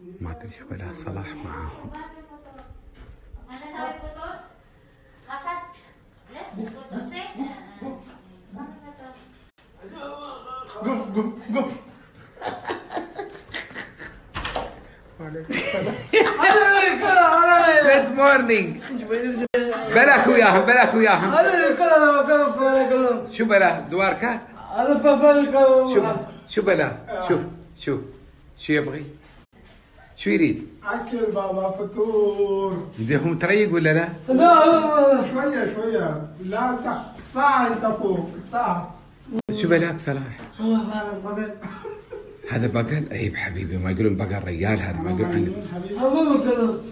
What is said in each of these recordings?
ما ادري شو بلا صلاح معاهم. قف قف قف. جود مورنينج. بلاك وياهم بلاك وياهم. شو بلا دواركه؟ شو بلا؟ شو يبغي؟ شو يريد؟ اكل بابا فطور. هم تريق ولا لا؟ شويه شويه لا ساعه انت فوق ساعه. شو بلاك صلاح؟ هذا بقل؟ اي حبيبي ما يقولون بقل ريال، هذا ما يقولون عنه.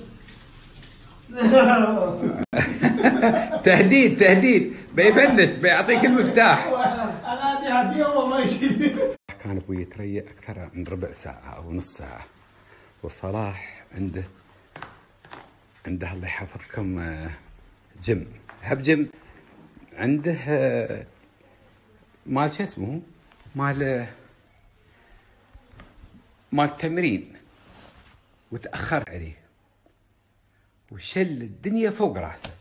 تهديد بيفنش بيعطيك المفتاح. انا ادي هديه وما يشيل. كان ابوي يتريق اكثر من ربع ساعه او نص ساعه، وصلاح عنده الله يحفظكم جيم، هب جيم عنده مال شو اسمه مال تمرين، وتأخر عليه وشل الدنيا فوق راسه.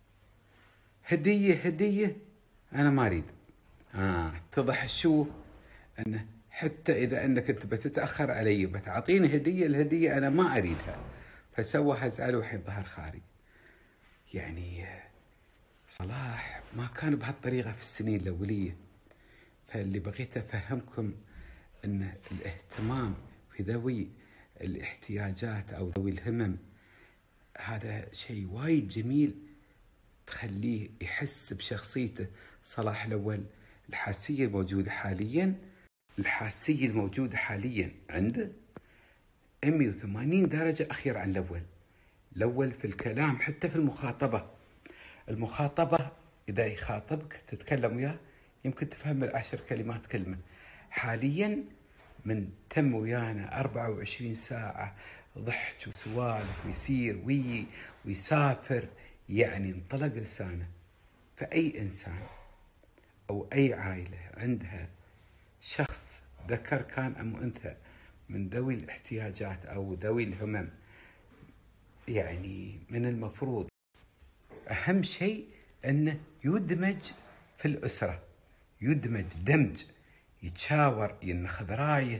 هدية أنا ما أريد. اتضح شو أنه حتى إذا أنك أنت بتتأخر علي وبتعطيني هدية، الهدية أنا ما أريدها. فسوى هزعل وحين ظهر خارج. يعني صلاح ما كان بهالطريقة في السنين الأولية. فاللي بغيت أفهمكم أن الاهتمام في ذوي الاحتياجات أو ذوي الهمم هذا شيء وايد جميل، تخليه يحس بشخصيته. صلاح الأول الحاسية الموجودة حاليا عنده 180 درجة أخير عن الأول في الكلام، حتى في المخاطبة إذا يخاطبك تتكلم وياه يمكن تفهم 10 كلمات كلمة. حاليا من تم ويانا 24 ساعة ضحك وسوالف ويسير ويسافر، يعني انطلق لسانه. فأي إنسان أو أي عائلة عندها شخص ذكر كان أم أنثى من ذوي الاحتياجات أو ذوي الهمم، يعني من المفروض أهم شيء أنه يدمج في الأسرة، دمج، يتشاور، ينخذ رايه،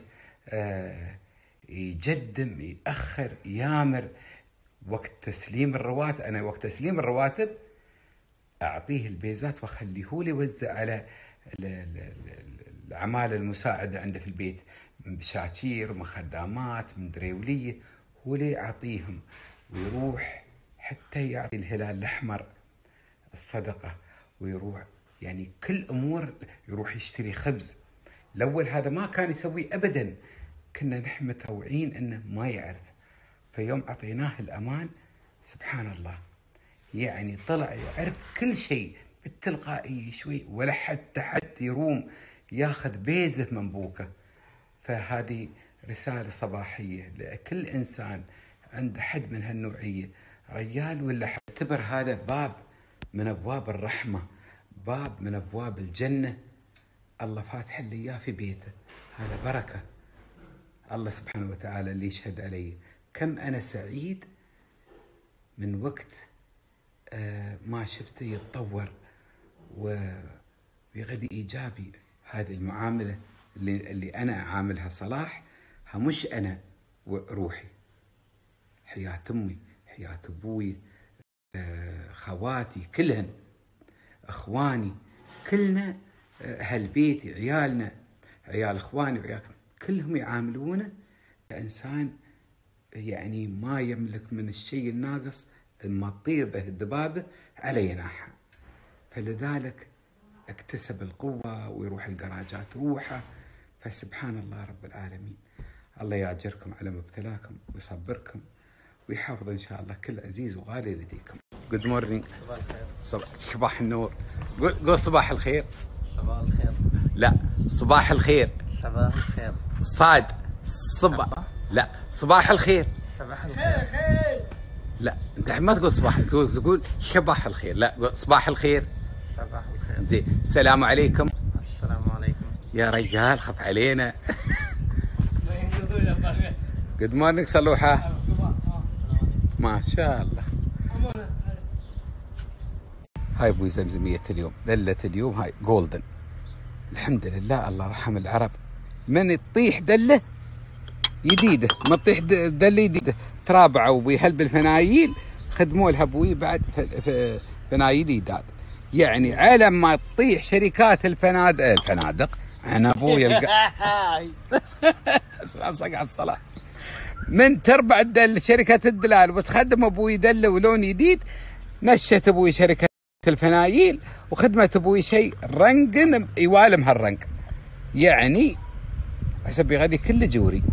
يقدم، يأخر، يامر. وقت تسليم الرواتب، أنا وقت تسليم الرواتب أعطيه البيزات وأخليه هو اللي يوزع على العمالة المساعدة عنده في البيت، من بشاكير ومن خدامات من دريولية، هو اللي يعطيهم. ويروح حتى يعطي الهلال الأحمر الصدقة، ويروح يعني كل أمور، يروح يشتري خبز. الأول هذا ما كان يسويه أبدا، كنا نحن متوعين أنه ما يعرف. فيوم أعطيناه الأمان سبحان الله، يعني طلع يعرف كل شيء بالتلقائية شوي، ولا حتى يروم ياخذ بيزه من بوكه. فهذه رسالة صباحية لكل إنسان عنده حد من هالنوعية، رجال ولا حد. اعتبر هذا باب من أبواب الرحمة، باب من أبواب الجنة، الله فاتح لي إياه في بيته. هذا بركة الله سبحانه وتعالى اللي يشهد علي. كم أنا سعيد من وقت ما شفته يتطور ويغدي إيجابي. هذه المعاملة اللي أنا أعاملها صلاح، مش أنا وروحي، حياة أمي، حياة أبوي، خواتي كلهن، أخواني كلنا، أهل بيتي، عيالنا، عيال أخواني، كلهم يعاملونه كإنسان يعني ما يملك من الشيء الناقص ما تطير به الذبابة على جناحها. فلذلك اكتسب القوة ويروح الجراجات روحه. فسبحان الله رب العالمين، الله يأجركم على مبتلاكم ويصبركم ويحافظ إن شاء الله كل عزيز وغالي لديكم. Good morning. صباح النور. قول صباح الخير. صباح الخير. لا صباح الخير. صباح الخير. صاد لا صباح الخير. صباح الخير. لا انت ما تقول صباح، تقول شباح الخير. لا قول صباح الخير. صباح الخير. زين. السلام عليكم. السلام عليكم. يا رجال خف علينا. جود مورنينج صلوحة. ما شاء الله. هاي ابوي زمزمية اليوم، دلة اليوم هاي جولدن. الحمد لله الله رحم العرب. من تطيح دلة جديدة، ما تطيح دلة جديدة ترابعوا ابوي هل بالفنايل خدموا لها ابوي بعد فنايل جداد. يعني على ما تطيح شركات الفنادق انا ابوي صقع الصلاة من تربع شركة الدلال وتخدم ابوي دلة ولون جديد. مشت ابوي شركة الفنايل وخدمت ابوي شيء رنق يوالم هالرنق. يعني حسب غادي كله جوري.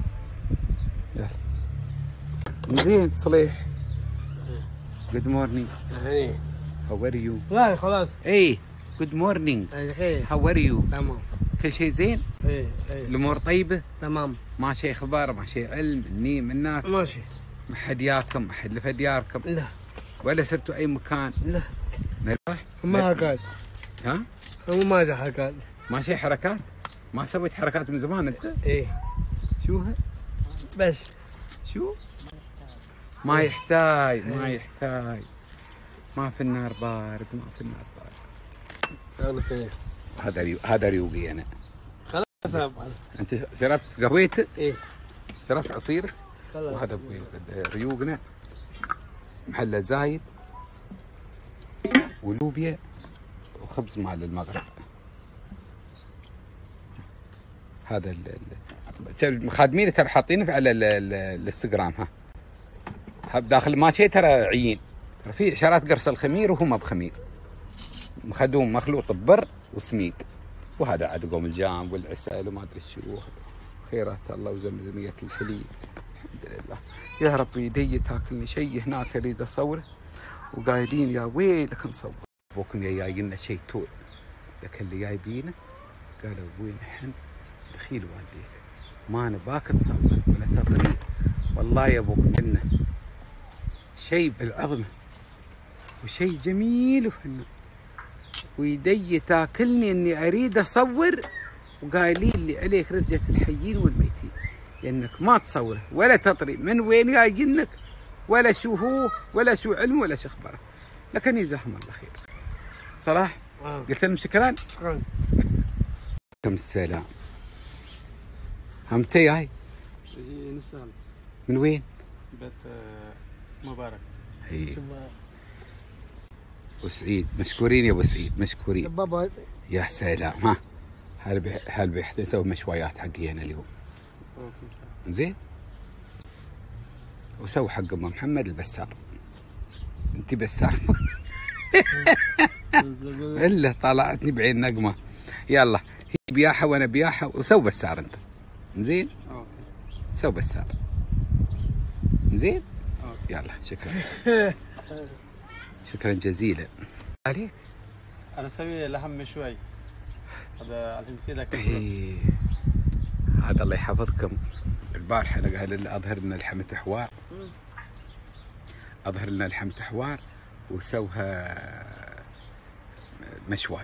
زين صليح. جود مورنينج. هاو ار يو؟ لا خلاص. ايه جود مورنينج. هاو ار يو؟ تمام. كل شيء زين؟ ايه الامور طيبه؟ تمام. ماشي اخبار، ماشي علم، مني منك؟ ماشي. ما حد ياكم، ما حد لف دياركم؟ لا. ولا صرتوا اي مكان؟ لا. مرتاح؟ ما حكات. ها؟ هو ما حكات. ماشي حركات؟ ما سويت حركات من زمان انت؟ ايه. شو بس. شو؟ ما يحتاج ما يحتاج. ما في النار بارد، ما في النار بارد. هذا ريوقي انا. خلاص. انت شربت قهويت؟ ايه. شربت عصير؟ وهذا ابوي ريوقنا محله زايد ولوبيا وخبز مال المغرب. هذا خادمين ترى حاطينه على الانستغرام. ها داخل ما شيء ترى عيين في اشارات قرص الخمير وهو ما بخمير، مخدوم مخلوط ببر وسميد. وهذا عاد قوم الجام والعسل وما ادري شو. خيرات الله وزمزمية الحليب الحمد لله. يا ربي يدي تاكلني شيء هناك اريد اصوره وقايلين يا ويلك نصور. ابوكم جاي لنا شيء تول لكن اللي جايبينه قالوا ابوي نحن دخيل والديك ما نباك تصور ولا تطريق. والله يا ابوكم لنا شيء بالعظمه وشيء جميل وفنان ويدي تاكلني اني اريد اصور وقايلين لي عليك رجة الحيين والميتين لانك ما تصوره ولا تطري من وين جايينك ولا شو هو ولا شو علم ولا شو اخباره. لكن يجزاهم الله خير. صلاح قلت لهم شكرا. كم السلام. همتي هاي؟ من وين؟ بيت مبارك. هي ابو سعيد مشكورين يا ابو سعيد مشكورين. بابا يا سلام. ها هل بيحتاج نسوي مشويات حقي انا اليوم. زين وسوي حق ام محمد البسار. انت بسار الا طلعتني بعين نقمه. يلا هي بياحه وانا بياحه وسوي بسار انت. زين سوي بسار. زين يلا شكرا. شكرا جزيلا عليك. انا اسوي لحم مشوي. هذا علمتي لك. إيه. هذا الله يحفظكم. البارحه انا قال اظهر لنا لحمه حوار. اظهر لنا لحمه حوار وسوها مشواي.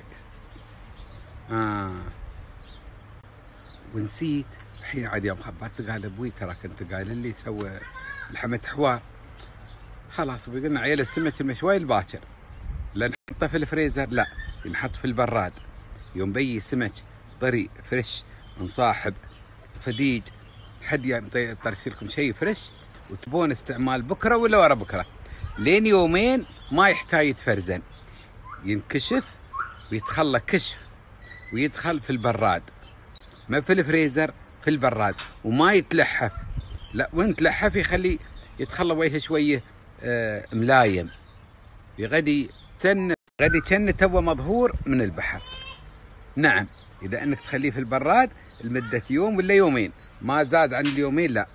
ونسيت الحين عاد يوم خبرت قال ابوي ترى كنت قايل لي سوى لحمه حوار. خلاص قلنا عيال السمك المشواي الباكر لا نحطه في الفريزر، لا ينحط في البراد. يوم بي سمك طري فريش من صاحب صديق حد يطرش لكم شيء فريش وتبون استعمال بكره ولا ورا بكره لين يومين ما يحتاج يتفرزن، ينكشف ويتخلى كشف ويدخل في البراد، ما في الفريزر، في البراد، وما يتلحف. لا وين تلحف يخلي يتخلى وجهه شويه ملايم، غدي كان تو مظهور من البحر. نعم اذا انك تخليه في البراد لمده يوم ولا يومين، ما زاد عن اليومين لا.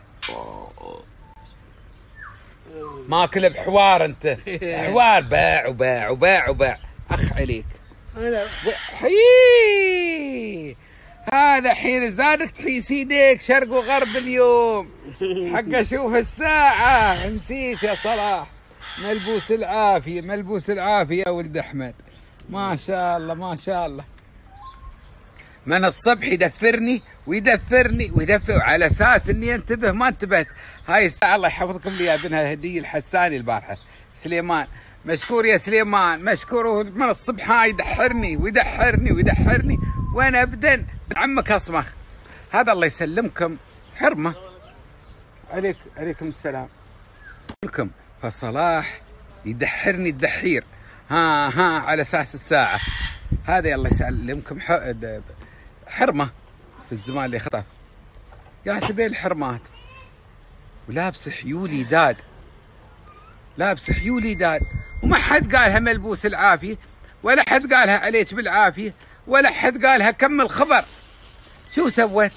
ماكل بحوار انت. حوار باع وباع وباع وباع. اخ عليك. حيي هذا حين زادك تحيس يديك شرق وغرب اليوم. حق اشوف الساعة نسيت يا صلاح. ملبوس العافية ملبوس العافية يا ولد احمد. ما شاء الله ما شاء الله. من الصبح يدفرني ويدثرني ويدفع على اساس اني انتبه، ما انتبهت. هاي الساعه الله يحفظكم لي ابنها هديه الحساني البارحه سليمان، مشكور يا سليمان مشكور. من الصبح هاي يدحرني ويدحرني ويدحرني وانا ابدا عمك اصمخ. هذا الله يسلمكم حرمه. عليكم السلام لكم. فصلاح يدحرني الدحير ها على اساس الساعه. هذا الله يسلمكم حرمه في الزمان اللي خطف يا سبيل الحرمات. ولابس حيولي داد، لابس حيولي داد، وما حد قالها ملبوس العافيه، ولا حد قالها عليك بالعافيه، ولا حد قالها كمل خبر. شو سوت؟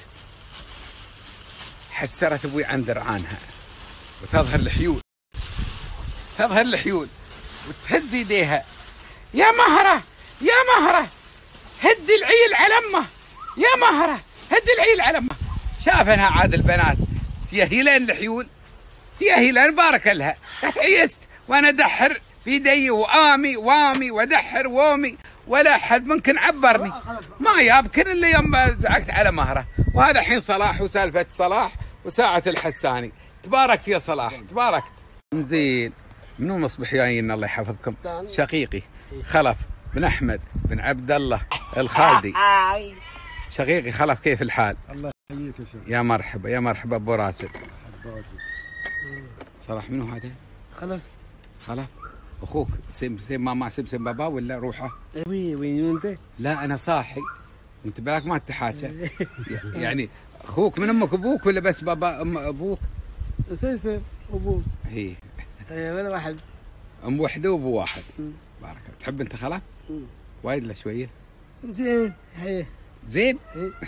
حسرت ابوي عن درعانها وتظهر الحيول، تظهر الحيول وتهز يديها. يا مهره يا مهره هدي العيل على امه، يا مهره هدي العيل على امه. شافنها عاد البنات تيهيلين الحيول، تيهيلين بارك لها. عيست وانا ادحر في يدي وامي وامي وادحر وامي، ولا حد ممكن عبرني. ما يمكن الا يوم زعقت على مهره. وهذا حين صلاح وسالفه صلاح وساعه الحساني. تباركت يا صلاح تباركت. زين منو مصبح جايين الله يحفظكم؟ شقيقي خلف بن احمد بن عبد الله الخالدي. شقيقي خلف كيف الحال؟ الله يحييك يا شيخ. يا مرحبا يا مرحبا ابو راشد. صلاح منو هذا؟ خلف اخوك سم ماما سم بابا ولا روحه؟ وين انت؟ لا انا صاحي وانت بالك ما تحاكى. يعني اخوك من امك ابوك ولا بس بابا ام ابوك؟ سيسر ابوك. هي ولا واحد. ام وحده وابو واحد. بارك الله. تحب انت خلف؟ وايد لا شويه؟ زين هي زين؟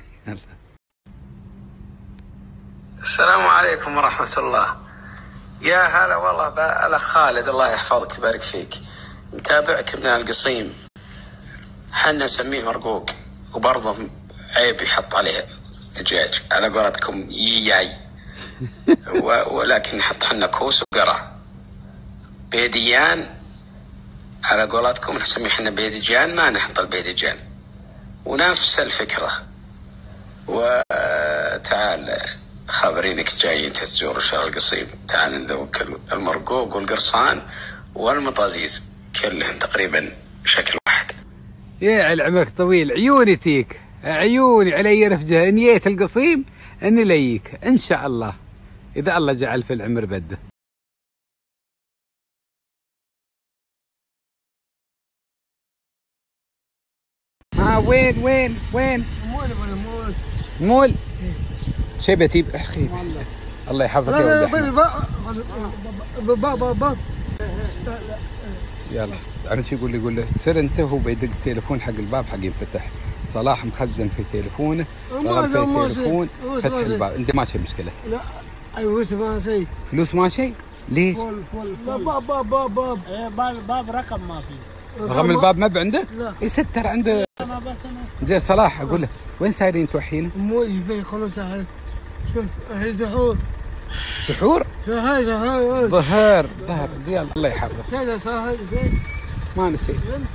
السلام عليكم ورحمة الله. يا هلا والله الأخ خالد الله يحفظك ويبارك فيك، متابعك من القصيم. حنا نسميه مرقوق، وبرضه عيب يحط عليه دجاج على قولتكم ياي. ولكن نحط حنا كوس وقرع. بيديان على قولتكم نسميه حنا بيدجان، ما نحط البيدجان. ونفس الفكرة. وتعال خابرينك جايين تزور شارع القصيم، تعال نذوق المرقوق والقرصان والمطازيز كلهن تقريبا شكل واحد. يا على عمرك طويل، عيوني تيك عيوني علي رفجه. نيت القصيم اني ليك ان شاء الله اذا الله جعل في العمر بده. وين مول شي بتجيب اخي. الله يحفظك يا ولد. يلا عرفت يقول لي سر انت. هو بيدق تليفون حق الباب حق ينفتح. صلاح مخزن في تليفونه، رغم في تليفون فتح الباب. انت ما شي مشكله؟ لا فلوس ما شيء. فلوس ما شيء؟ ليش؟ باب رقم ما في. رقم الباب ما عندك؟ لا يستر عنده. زين صلاح اقول لك وين سايرين انتوا الحين؟ مو يبي خلص هاي. شوف هاي سحور. سحور؟ سحور ظهر يلا الله يحفظك. سهل سهل زين ما نسيت.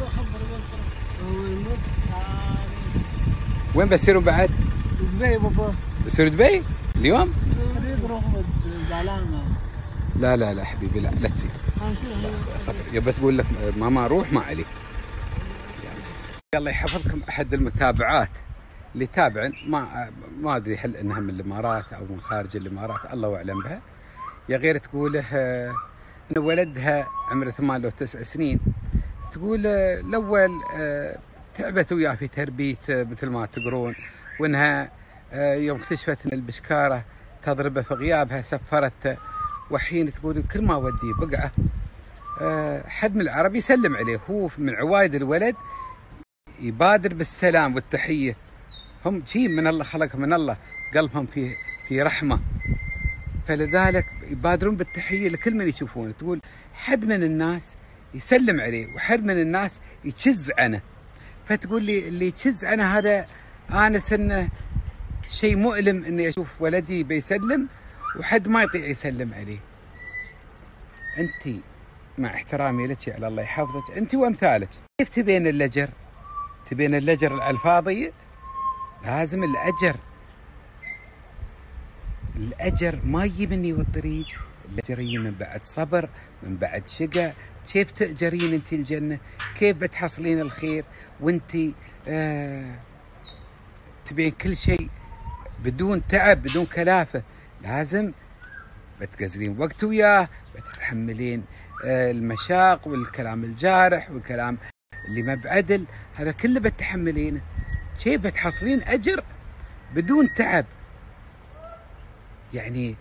وين بسيروا بعد؟ دبي بابا. بسيروا دبي اليوم؟ نريد نروح زعلان. لا حبيبي لا تسير. صبر يبى تقول لك ماما روح ما عليك. الله يحفظكم. احد المتابعات اللي تابعن ما ادري هل انها من الامارات او من خارج الامارات الله اعلم بها، يا غير تقول ان ولدها عمره 8 أو 9 سنين، تقول الاول تعبت وياه في تربيه مثل ما تقرون، وانها يوم اكتشفت ان البشكاره تضربه في غيابها سفرته، وحين تقول كل ما وديه بقعه حد من العرب يسلم عليه، هو من عوايد الولد يبادر بالسلام والتحيه. هم شيء من الله، خلقهم من الله، قلبهم في رحمه، فلذلك يبادرون بالتحيه لكل من يشوفونه. تقول حد من الناس يسلم عليه وحد من الناس يشز عنه، فتقول لي اللي يشز عنه هذا انس انه شيء مؤلم اني اشوف ولدي بيسلم وحد ما يطيع يسلم عليه. انت مع احترامي لك على الله يحفظك، انت وامثالك، كيف تبين اللجر؟ تبين اللجر الفاضي؟ لازم الاجر الأجر ما يجي مني والطريق، الأجر يجي من بعد صبر، من بعد شقى. كيف تأجرين أنت الجنة؟ كيف بتحصلين الخير وأنت تبين كل شيء بدون تعب بدون كلافة؟ لازم بتقزرين وقت وياه، بتتحملين المشاق والكلام الجارح والكلام اللي ما بعدل، هذا كله بتحملينه. كيف بتحصلين أجر بدون تعب؟ يعني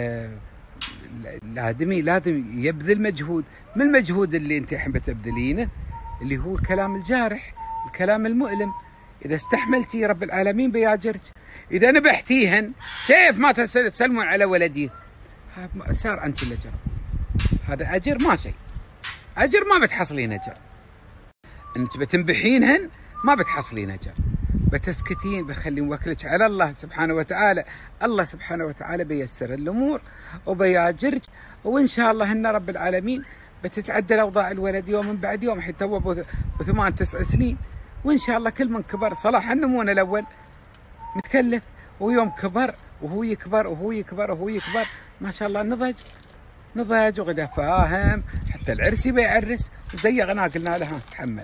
الآدمي لازم يبذل مجهود. من المجهود اللي انت الحين بتبذلينه اللي هو الكلام الجارح، الكلام المؤلم. اذا استحملتي رب العالمين بياجرك. اذا نبحتيهن كيف ما تسلمون على ولدي، صار عنك الاجر. هذا اجر ما شيء، اجر ما بتحصلين اجر. انت بتنبحينهن ما بتحصلين اجر، بتسكتين، بخلين وكلك على الله سبحانه وتعالى. الله سبحانه وتعالى بيسر الامور وبياجرك، وان شاء الله ان رب العالمين بتتعدل اوضاع الولد يوم من بعد يوم. حتى هو ب8 9 سنين، وان شاء الله كل من كبر صلاح النمونه الاول متكلف، ويوم كبر وهو يكبر وهو يكبر وهو يكبر ما شاء الله نضج وغدا فاهم. حتى العرسي بيعرس وزي غنا قلنا له تحمل.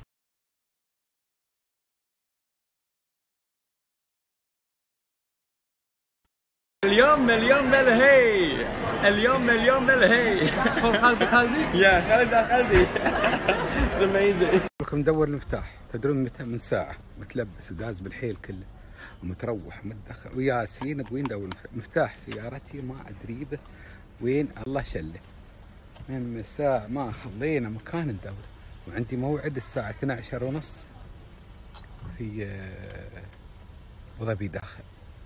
اليوم مليون بالهي، اليوم مليون بالهي. خالدي يا خالدي اميزنج. لكم ندور المفتاح، تدرون متى؟ من ساعه متلبس وداز بالحيل كله ومتروح متدخل وياسين. وين ندور مفتاح سيارتي؟ ما ادري به وين، الله شله. من ساعه ما خلينا مكان ندور، وعندي موعد الساعه 12:30 في ابو ظبي داخل.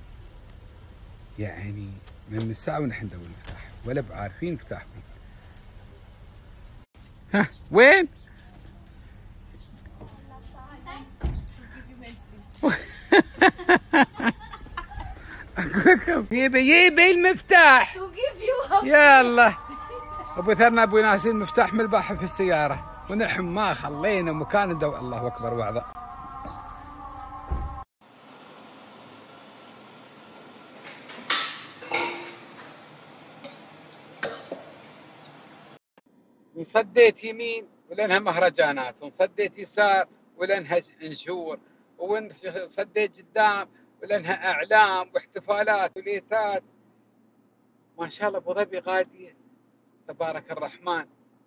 يعني من الساعة ونحن ندور المفتاح ولا بعارفين مفتاح وين. ها وين؟ اقول لكم يبي المفتاح. يلا ابو ثرنا ابو ياسين مفتاح من الباحث في السيارة، ونحن ما خلينا مكان ندور. الله اكبر وعظة. انصديت يمين ولانها مهرجانات، وانصديت يسار ولانها انشور، وانصديت قدام ولانها اعلام واحتفالات وليتات. ما شاء الله ابو ظبي غاديه تبارك الرحمن،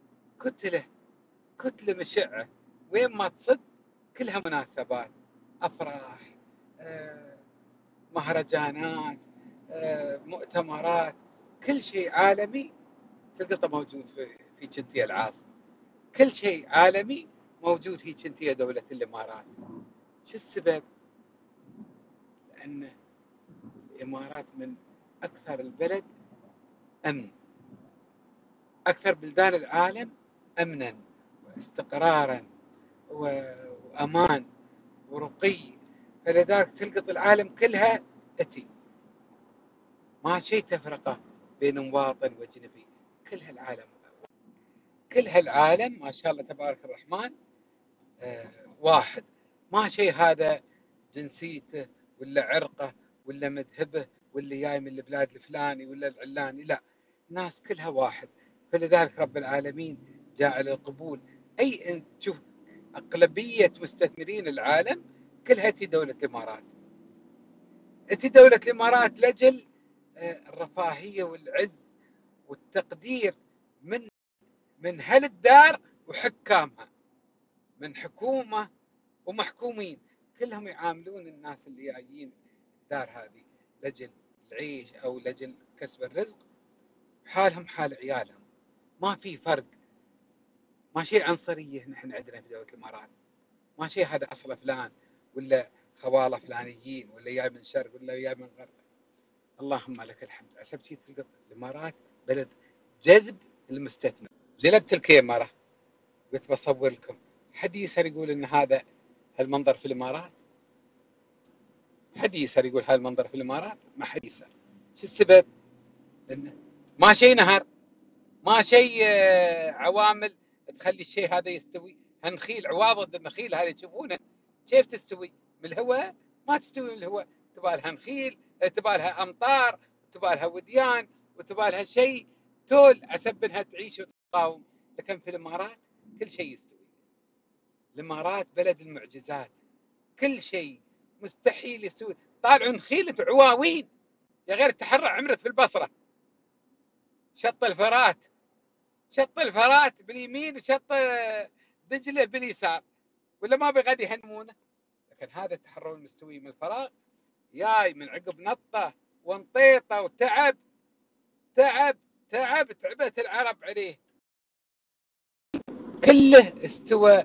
كتله مشعه، وين ما تصد كلها مناسبات، افراح، مهرجانات، مؤتمرات، كل شيء عالمي تلقطه موجود في كنتية العاصمة. كل شيء عالمي موجود في كنتية دولة الإمارات. شو السبب؟ لأن الإمارات من أكثر البلد أمن، أكثر بلدان العالم أمنا واستقرارا وأمان ورقي. فلذلك تلقط العالم كلها أتي، ما شيء تفرقه بين مواطن وأجنبي. كل هالعالم ما شاء الله تبارك الرحمن واحد. ما شيء هذا جنسيته ولا عرقه ولا مذهبه ولا جاي من البلاد الفلاني ولا العلاني، لا، الناس كلها واحد. فلذلك رب العالمين جاعل القبول. اي تشوف اغلبيه مستثمرين العالم كلها تي دوله الامارات. تي دوله الامارات لاجل الرفاهيه والعز والتقدير من هل الدار وحكامها، من حكومة ومحكومين، كلهم يعاملون الناس اللي جايين الدار هذه لجل العيش أو لجل كسب الرزق، حالهم حال عيالهم، ما في فرق. ما شيء عنصرية نحن عندنا في دولة الإمارات، ما شيء هذا أصله فلان ولا خواله فلانيين ولا جاي من شرق ولا جاي من غرب. اللهم لك الحمد. عسب شيء تلقى الإمارات بلد جذب المستثمر. جلبت الكاميرا قلت بصور لكم، حد يسهر يقول ان هذا هالمنظر في الامارات؟ حد يسهر يقول هذا المنظر في الامارات؟ ما حد يسهر. شو السبب؟ لأنه ما شيء نهر، ما شيء عوامل تخلي الشيء هذا يستوي. هالنخيل، عواضد النخيل هذه تشوفونها كيف تستوي؟ من الهواء؟ ما تستوي من الهواء، تبالها نخيل، تبالها امطار، تبالها وديان وتبالها شيء تول عسب انها تعيش وتقاوم. لكن في الامارات كل شيء يستوي. الامارات بلد المعجزات، كل شيء مستحيل يستوي. طالعوا نخيلة عواوين يا غير تحرع عمرك في البصرة. شط الفرات، شط الفرات باليمين وشط دجلة باليسار، ولا ما بغد يهنمونه. لكن هذا التحرر المستوي من الفراغ جاي من عقب نطة ونطيطة وتعب. تعبت العرب عليه. كله استوى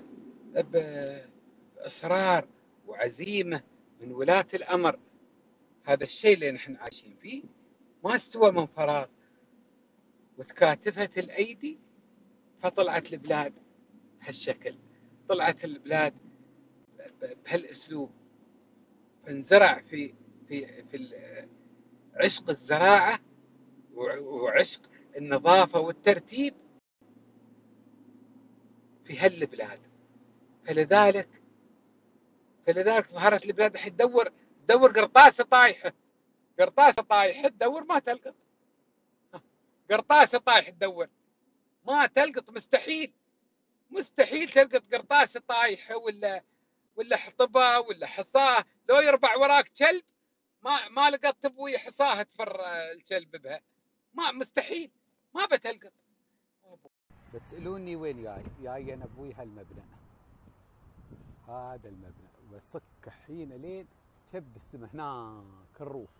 بإصرار وعزيمة من ولاة الأمر. هذا الشيء اللي نحن عايشين فيه ما استوى من فراغ، وتكاتفت الأيدي فطلعت البلاد بهالشكل، طلعت البلاد بهالأسلوب. فانزرع في عشق الزراعة وعشق النظافة والترتيب في هالبلاد. فلذلك ظهرت البلاد الحين تدور قرطاسة طايحة تدور ما تلقط. قرطاسة طايحة تدور ما تلقط. مستحيل تلقط قرطاسة طايحة ولا حطبة ولا حصاه. لو يربع وراك كلب ما لقطت ابوي حصاه تفر الكلب بها. ما مستحيل، ما بتلقط. بتسألوني وين جاي انا ابوي هالمبنى. هذا المبنى وصك حين لين شب السما هناك الروف.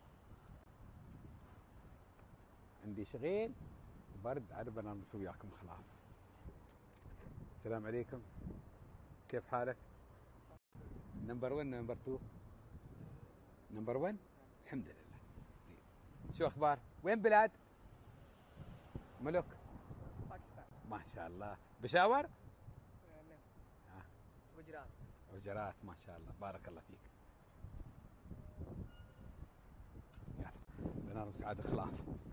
عندي شغيل برد عرب انا نسوي وياكم خلاف. السلام عليكم، كيف حالك؟ نمبر 1 نمبر 2 نمبر 1 الحمد لله. زين، شو اخبار؟ وين بلاد؟ ملوك؟ باكستان. ما شاء الله. بشاور؟ نعم. وجرات ما شاء الله، بارك الله فيك. يلا بنام سعادة خلاف.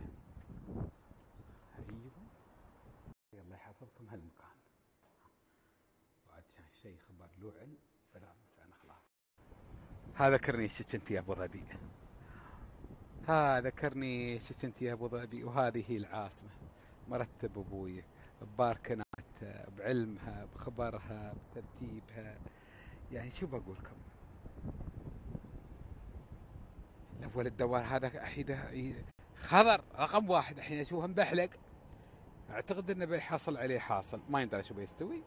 ايوه الله يحفظكم هالمكان. بعد شيء خبر له علم بنام سعادة خلاف. هذا كرنيشك انت يا ابو ظبي، هذا كرنيشك انت يا ابو ظبي. وهذه هي العاصمة. مرتب ابوي بباركناتها، بعلمها، بخبرها، بترتيبها. يعني شو بقول لكم؟ الاول الدوار هذا الحين خضر رقم 1. الحين اشوفه مبحلق، اعتقد انه بيحصل عليه حاصل، ما يندرى شو بيستوي.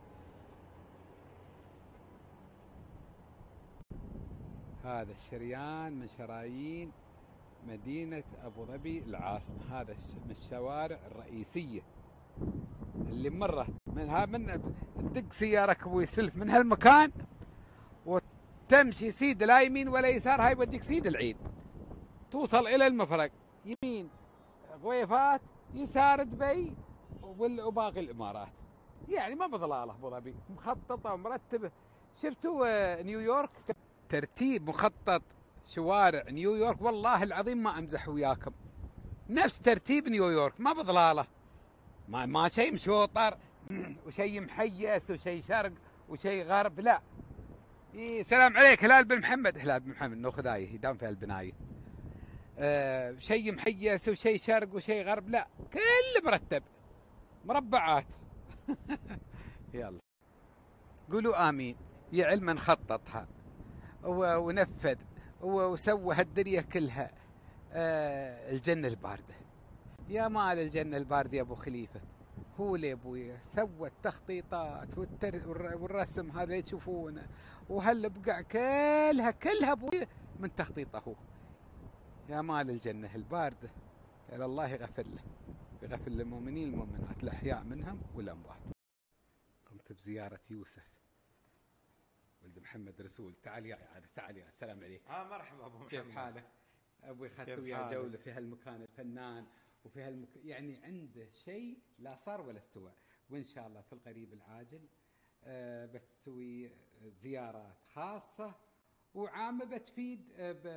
هذا الشريان من شرايين مدينة ابو ظبي العاصمة. هذا من الشوارع الرئيسية اللي مرة من تدق سيارك ابوي سلف من هالمكان وتمشي سيد لا يمين ولا يسار. هاي يوديك سيد العين، توصل الى المفرق، يمين غويفات، يسار دبي وباقي الامارات. يعني ما بضلاله ابو ظبي، مخططه ومرتبه. شفتوا نيويورك؟ ترتيب مخطط شوارع نيويورك، والله العظيم ما امزح وياكم، نفس ترتيب نيويورك، ما بضلاله. ما شيء مشوطر وشيء محيس وشيء شرق وشيء غرب، لا. سلام عليك هلال بن محمد. هلال بن محمد ناخذ آيه يداوم في البنايه. شيء محيس وشيء شرق وشيء غرب، لا، كل مرتب مربعات. يلا قولوا امين. يا علم خططها ونفذ وسوى هالدنيا كلها. الجنة الباردة، يا مال الجنة الباردة يا ابو خليفة. هو اللي ابوي سوى التخطيطات والرسم هذا اللي تشوفونه، وهالبقع كلها ابوي من تخطيطه هو. يا مال الجنة الباردة. يا الله يغفر له، يغفر للمؤمنين المؤمنات الأحياء منهم والأموات. قمت بزيارة يوسف ولد محمد رسول. تعال يا عاد، تعال يا السلام عليكم. مرحبا ابو محمد، كيف حالك؟ ابوي اخذت وياه جولة في هالمكان الفنان وفي يعني عنده شيء لا صار ولا استوى. وان شاء الله في القريب العاجل بتستوي زيارات خاصة وعامة بتفيد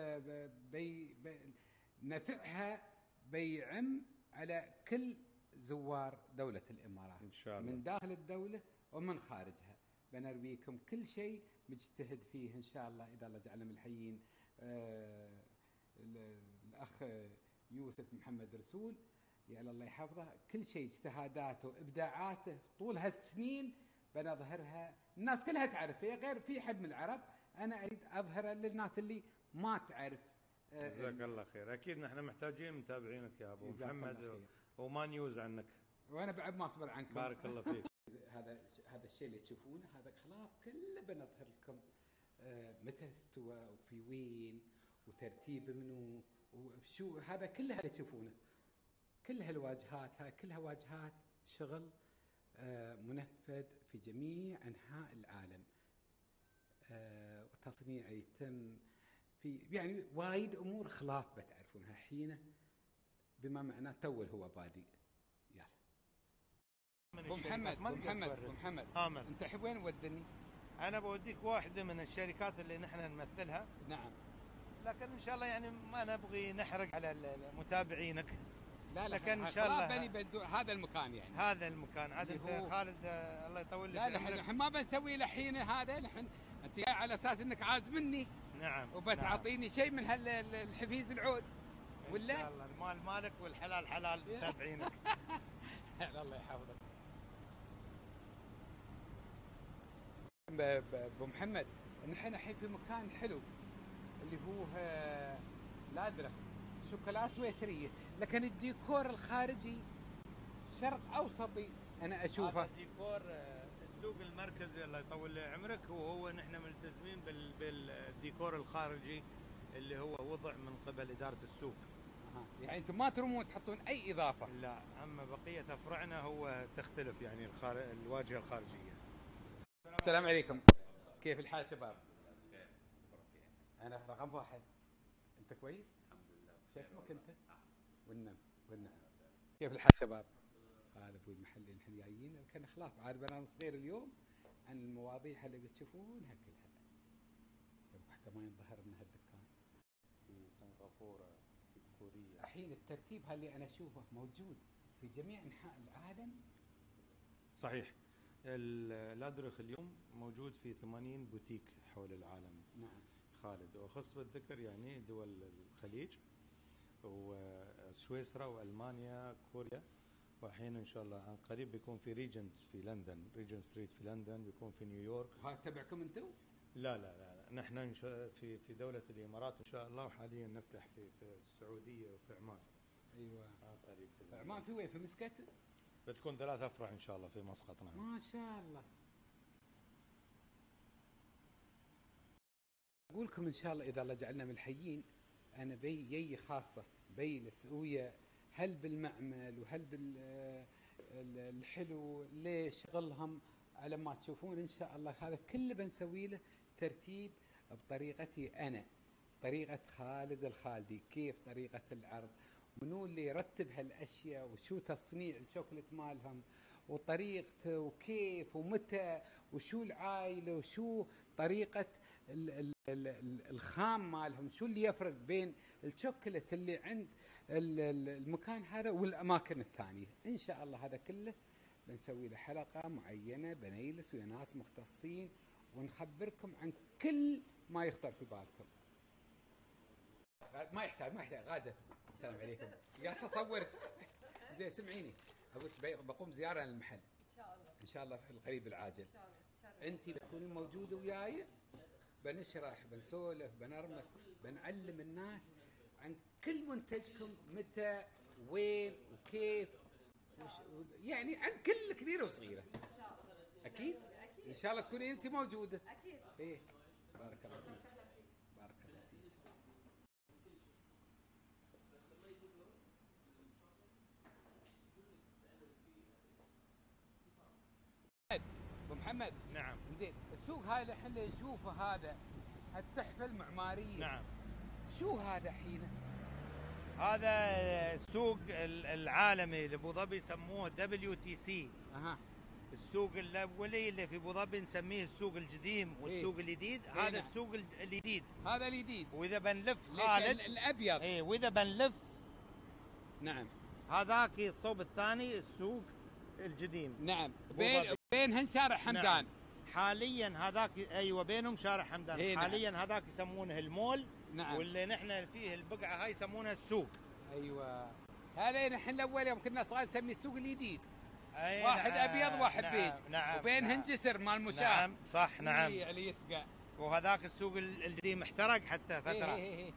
نفعها بيعم على كل زوار دولة الإمارات إن شاء الله، من داخل الدولة ومن خارجها. بنرويكم كل شيء مجتهد فيه إن شاء الله إذا الله جعلنا من الحيين. الأخ يوسف محمد رسول، يعني الله يحفظه، كل شيء اجتهاداته ابداعاته طول هالسنين بنظهرها، الناس كلها تعرف، هي غير في حد من العرب انا اريد اظهرها للناس اللي ما تعرف. جزاك الله خير. اكيد نحن محتاجين متابعينك يا ابو جزاك الله محمد خير. وما نيوز عنك. وانا بعد ما اصبر عنكم. بارك الله فيك. هذا الشيء اللي تشوفونه هذا خلاف كله بنظهر لكم متى استوى وفي وين وترتيب منه وشو هذا كله اللي تشوفونه، كل هالواجهات هاي كلها واجهات شغل منفذ في جميع انحاء العالم، وتصنيع يتم في يعني وايد امور خلاف بتعرفونها حينه، بما معناه تو هو بادئ. يلا ابو محمد آمر. انت الحين وين ودني؟ انا بوديك واحده من الشركات اللي نحن نمثلها. نعم. لكن ان شاء الله يعني ما نبغي نحرق على متابعينك. لا لكن ان شاء الله هذا المكان يعني هذا المكان عاد انت خالد الله يطول لك. لا نحن ما بنسوي له الحين هذا، نحن انت جاي على اساس انك عازمني. نعم. وبتعطيني شيء من هالحفيز العود ولا؟ ان شاء الله المال مالك والحلال حلال متابعينك. الله يحفظك. ابو محمد نحن الحين في مكان حلو اللي هو لادرة شوكولا سويسريه، لكن الديكور الخارجي شرق اوسطي انا اشوفه. هذا ديكور السوق المركزي الله يطول عمرك، وهو نحن ملتزمين بالديكور الخارجي اللي هو وضع من قبل اداره السوق. يعني انتم ما ترمون تحطون اي اضافه؟ لا، اما بقيه افرعنا هو تختلف يعني الواجهه الخارجيه. السلام عليكم، كيف الحال شباب؟ انا رقم واحد. انت كويس؟ الحمد لله. شو اسمك انت؟ والنعم. كيف الحال شباب؟ هذا ابوي المحل اللي نحن جايين، كان خلاف عاد برنامج صغير اليوم عن المواضيع اللي بتشوفونها كلها. حتى ما ينظهر من هالدكان. في سنغافوره في كوريا. الحين الترتيب اللي انا اشوفه موجود في جميع انحاء العالم. صحيح. الادرخ اليوم موجود في 80 بوتيك حول العالم. نعم خالد، وخص بالذكر يعني دول الخليج وسويسرا والمانيا كوريا، والحين ان شاء الله عن قريب بيكون في ريجنت في لندن، ريجنت ستريت في لندن، بيكون في نيويورك. هذا تبعكم انتم؟ لا نحن إن شاء في دوله الامارات ان شاء الله، وحاليا نفتح في السعوديه وفي عمان. ايوه قريب. عمان في وين؟ في مسقط؟ بتكون 3 افرع ان شاء الله في مسقط. نعم ما شاء الله. اقول لكم ان شاء الله اذا الله جعلنا من الحيين، انا بي خاصه بي السويه، هل بالمعمل وهل بالحلو ليش شغلهم على ما تشوفون ان شاء الله. هذا كله بنسوي له ترتيب بطريقتي انا، طريقه خالد الخالدي، كيف طريقه العرض، منو اللي يرتب هالاشياء، وشو تصنيع الشوكولات مالهم، وطريقته وكيف ومتى، وشو العائله، وشو طريقه الخام مالهم، شو اللي يفرق بين الشوكولات اللي عند المكان هذا والاماكن الثانيه. ان شاء الله هذا كله بنسوي له حلقه معينه، بنجلس ويا ناس مختصين ونخبركم عن كل ما يخطر في بالكم. ما يحتاج غاده. السلام عليكم. جالس اصورك. زين سمعيني، اقول بقوم زياره للمحل ان شاء الله في القريب العاجل. انت بتكونين موجوده وياي، بنشرح بنسولف بنرمس بنعلم الناس عن كل منتجكم، متى وين وكيف، يعني عن كل كبيره وصغيره. اكيد ان شاء الله تكونين انت موجوده. اكيد. ايه بارك الله فيك. بارك الله فيك. ابو محمد. نعم. زين السوق هاي اللي احنا نشوفه هذا التحفه المعماريه. نعم. شو هذا الحين؟ هذا السوق العالمي لابو ظبي يسموه WTC. اها. السوق الاولي اللي في ابو ظبي نسميه السوق القديم والسوق الجديد. هذا نعم. السوق الجديد. هذا الجديد. واذا بنلف خالد الابيض. اي واذا بنلف. نعم. هذاك الصوب الثاني السوق القديم. نعم. بينهن شارع حمدان. نعم. حاليا هذاك ايوه بينهم شارع حمدان. نعم. حاليا هذاك يسمونه المول. نعم. واللي نحن فيه البقعه هاي يسمونها السوق. ايوه هذا نحن الاول يوم كنا صغار نسميه السوق الجديد. أي واحد نعم ابيض واحد نعم بيج. نعم وبينهن نعم جسر مال مشاة. نعم صح نعم. اللي يسقى. وهذاك السوق القديم احترق حتى فتره. إيه.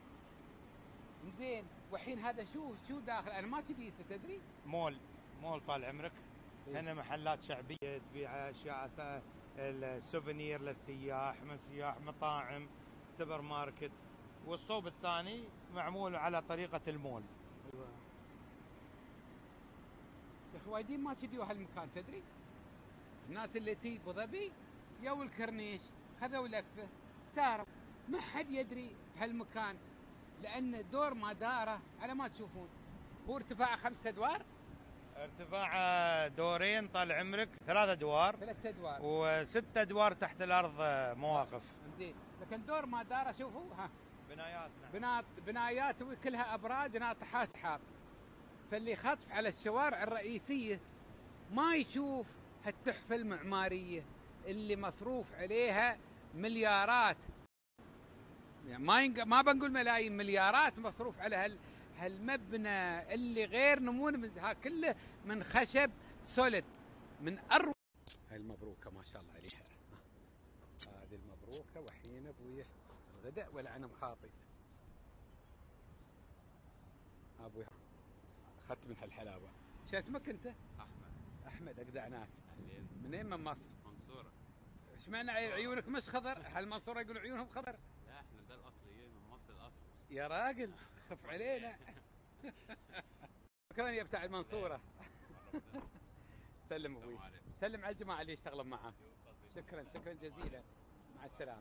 زين والحين هذا شو داخل؟ انا ما تدري تدري؟ مول طال عمرك. هنا محلات شعبيه تبيع اشياء السوفينير للسياح، من سياح، مطاعم، سوبر ماركت. والصوب الثاني معمول على طريقه المول. ايوه يا اخي وايدين ما تجيوا هالمكان تدري؟ الناس اللي تي ابو ظبي يو الكرنيش خذوا لفه ساروا، ما حد يدري بهالمكان لان دور ما داره على ما تشوفون. هو ارتفاعه 5 ادوار؟ ارتفاع دورين طال عمرك، 3 ادوار 3 ادوار و6 ادوار تحت الارض مواقف. زين لكن دور ما داره شوفوا ها بنايات نعم. بنايات كلها ابراج ناطحات سحاب. فاللي خطف على الشوارع الرئيسيه ما يشوف هالتحفه المعماريه اللي مصروف عليها مليارات، يعني ما بنقول ملايين، مليارات مصروف على هالمبنى اللي غير نمون من كله من خشب سوليد من اروع. هاي المبروكه ما شاء الله عليها. هذه المبروكه وحين ابوي الغداء ولا انا مخاطي. ابوي اخذت من هالحلاوه. شو اسمك انت؟ احمد اجدع ناس. منين؟ من مصر. منصورة. ايش معنى عيونك مش خضر؟ هالمنصورة يقولوا عيونهم خضر؟ لا احنا ده الاصليين من مصر الاصل. يا راجل خف علينا. شكرا يا بتاع المنصورة. سلم ابوي. سلم على الجماعة اللي يشتغلون معك. شكرا جزيلا. مع السلامة.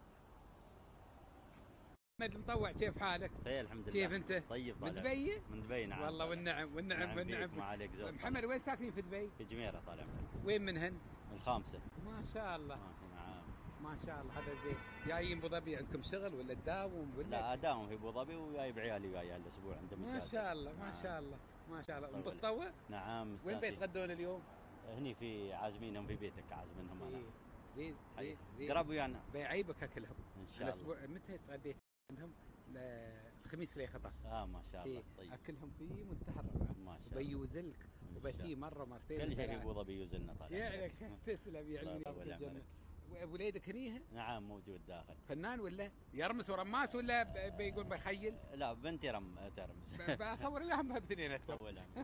احمد المطوع كيف حالك؟ خير الحمد لله. كيف انت؟ طيب من دبي؟ من دبي نعم. والله والنعم. ما عليك زود. محمد وين ساكنين في دبي؟ في جميرة طال عمرك. وين منهن؟ الخامسة. ما شاء الله. نعم. ما شاء الله هذا زين. جايين ابو ظبي عندكم شغل ولا تداوم ولا؟ لا اداوم في ابو ظبي وجايب عيالي وياي هالاسبوع عندهم. ما شاء الله ما شاء الله ما شاء الله. مبسطوة؟ نعم وين بيتغدون اليوم؟ هني في عازمينهم في بيتك عازمينهم انا. زين قرب ويانا. بيعيبك اكلهم. ان شاء الله. الاسبوع متى تغديت عندهم؟ الخميس اللي خطف. ما شاء الله. طيب اكلهم في منتهى الروعه. ما شاء الله. وبيوزلك وبتي مره مرتين. كل شيء في ابو ظبي يوزلنا طال عمرك. تسلم يعلمني الجنه. وليدك هنيه؟ نعم موجود داخل. فنان ولا يرمس ورماس ولا بيقول بيخيل؟ لا بنتي ترمس. بصور لهم باثنيناتهم.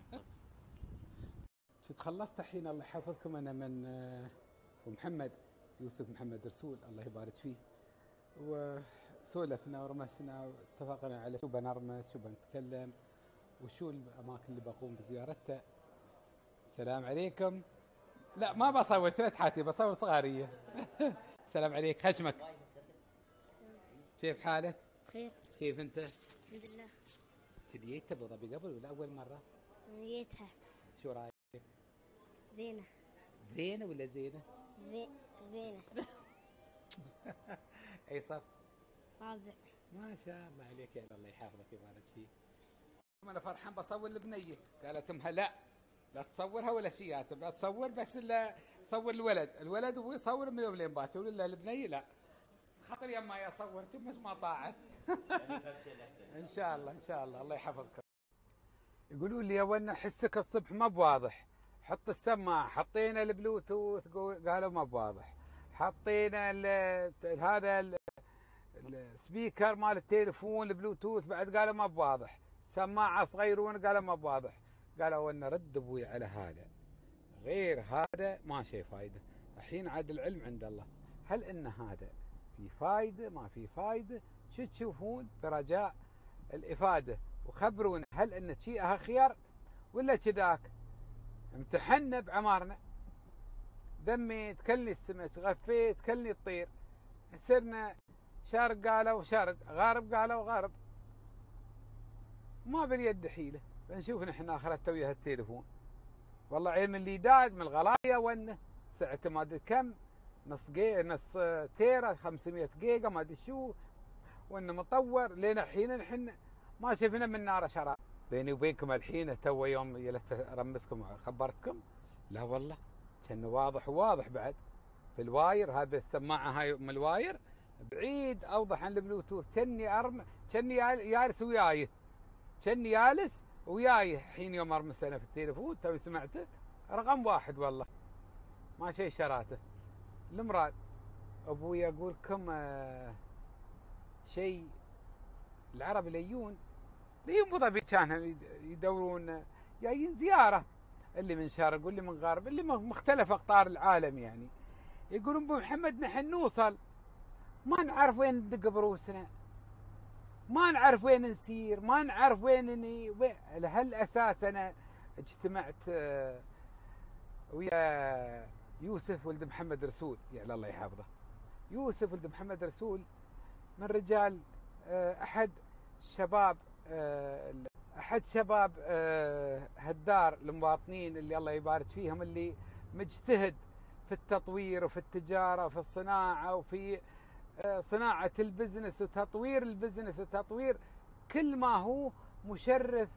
شفت خلصت الحين الله يحفظكم. انا من ابو محمد يوسف محمد رسول الله يبارك فيه، وسولفنا ورمسنا واتفقنا على شو بنرمس شو بنتكلم وشو الاماكن اللي بقوم بزيارتها. السلام عليكم. لا ما بصور فتحاتي، بصور صغاريه. السلام عليك. خشمك كيف حالك؟ خير. كيف انت؟ الحمد لله. جيت ابو ظبي قبل ولا اول مره؟ جيتها. شو رايك؟ زينه. زينه ولا زينه؟ زينه. اي صف؟ رابع. ما شاء الله عليك يا الله يحفظك ويبارك فيك. انا فرحان بصور البنيه. قالت امها لا تصورها ولا شيء، تبغى تصور بس لا صور الولد ويصور من يوم باكر ولا البنيه لا. خاطر يما يصور ثم ما طاعت. ان شاء الله الله يحفظك. يقولوا لي يا ولنا حسك الصبح ما بواضح. حط السماعه. حطينا البلوتوث قالوا ما بواضح. حطينا هذا السبيكر مال التليفون البلوتوث بعد قالوا ما بواضح. سماعه صغيرون قالوا ما بواضح. قالوا ولنا رد ابوي على هذا، غير هذا ما شيء فايده. الحين عاد العلم عند الله. هل ان هذا في فايده ما في فايده؟ شو تشوفون؟ برجاء الافاده وخبرونا هل ان شيء خيار ولا كذاك. امتحنا بعمارنا. دميت كلني السمك، غفيت كلني الطير. صرنا شرق قالوا شرق، غرب قالوا غرب. ما باليد حيله. بنشوف نحن اخرته ويا التليفون. والله علم اللي داد من الغلايه ونه سعته ما ادري كم، نص تيرا 500 جيجا ما ادري شو، وانه مطور لين الحين نحن ما شفنا من نار شراب. بيني وبينكم الحين تو يوم جلست ارمسكم خبرتكم، لا والله كانه واضح بعد في الواير. هذا السماعه هاي من الواير بعيد اوضح عن البلوتوث. كاني جالس وياي كني جالس وياي حين يوم ارمسنا في التليفون توي سمعته رقم 1 والله ما شيء شراته. المراد ابوي يقول لكم شيء العرب ليون ابو ظبي كانوا يدورون جايين زياره، اللي من شرق واللي من غرب اللي مختلف اقطار العالم يعني. يقولون ابو محمد نحن نوصل ما نعرف وين ندق بروسنا، ما نعرف وين نسير، ما نعرف وين لهالاساس انا اجتمعت ويا يوسف ولد محمد رسول يعني الله يحفظه. يوسف ولد محمد رسول من رجال احد شباب هالدار المواطنين اللي الله يبارك فيهم، اللي مجتهد في التطوير وفي التجاره وفي الصناعه وفي صناعه البزنس وتطوير البزنس وتطوير كل ما هو مشرف